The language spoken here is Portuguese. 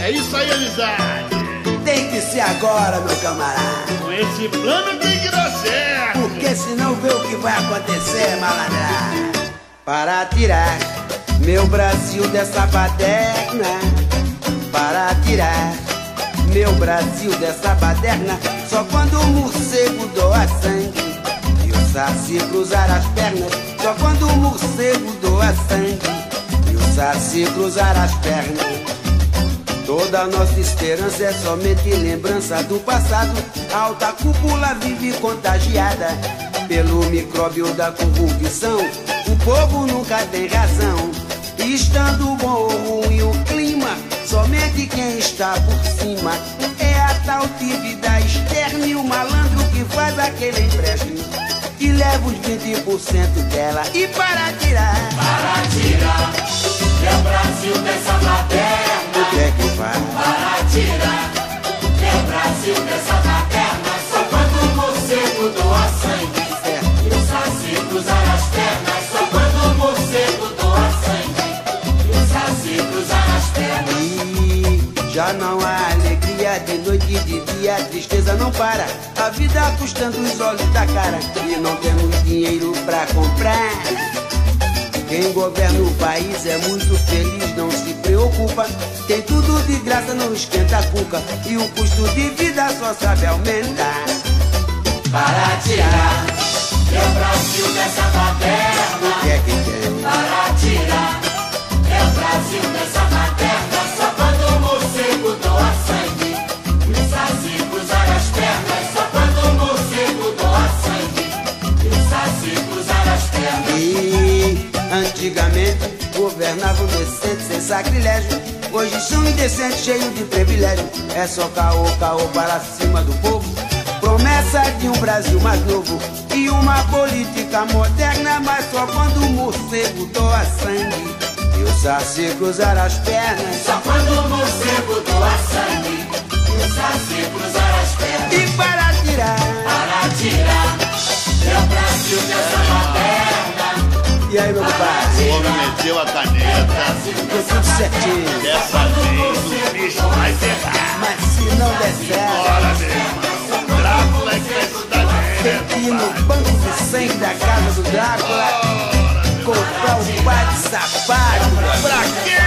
É isso aí, amizade. Tem que ser agora, meu camarada. Com esse plano tem que dar certo. Porque senão vê o que vai acontecer, malandra. Para tirar meu Brasil dessa baderna. Para tirar meu Brasil dessa baderna. Só quando o morcego doa sangue e o saci cruzar as pernas. Só quando o morcego doa sangue e o saci cruzar as pernas. Toda a nossa esperança é somente lembrança do passado. A alta cúpula vive contagiada pelo micróbio da corrupção. O povo nunca tem razão. E estando bom ou ruim o clima, somente quem está por cima é a tal dívida externa e o malandro que faz aquele empréstimo e leva os 20% dela. E para tirar meu Brasil dessa baderna. o que é que faz? Para tirar meu Brasil dessa baderna. Só quando o morcego doa sangue e o saci cruzar as pernas. Só quando o morcego doa sangue e o saci cruzar as pernas. E já não há alegria de noite e de dia, a tristeza não para. A vida custando os olhos da cara e não temos dinheiro pra comprar. Quem governa o país é muito feliz, não se preocupa. Tem tudo de graça, não esquenta a cuca e o custo de vida só sabe aumentar. Para tirar meu Brasil dessa baderna. O que é que tem? Para tirar meu Brasil dessa baderna. Só quando o morcego doa sangue e o saci cruzar as pernas. Só quando o morcego doa sangue e o saci cruzar as pernas. E antigamente governavam decentes sem sacrilégio. Hoje são indecentes, cheios de privilégio. É só caô, caô para cima do povo. Promessa de um Brasil mais novo e uma política moderna. Mas só quando o morcego doa sangue e o saci cruzar as pernas. Só quando o morcego doa sangue e o saci cruzar as pernas. E para tirar meu Brasil dessa baderna. E aí, meu compadre? O homem meteu a caneta. Ficou tudo certinho. Dessa vez o bicho vai ferrar. Mas se não der certo, Bora, meu irmão. Drácula é que vai estudar tem que ir no banco de sangue da casa do Drácula comprar um par de sapato. Pra quê?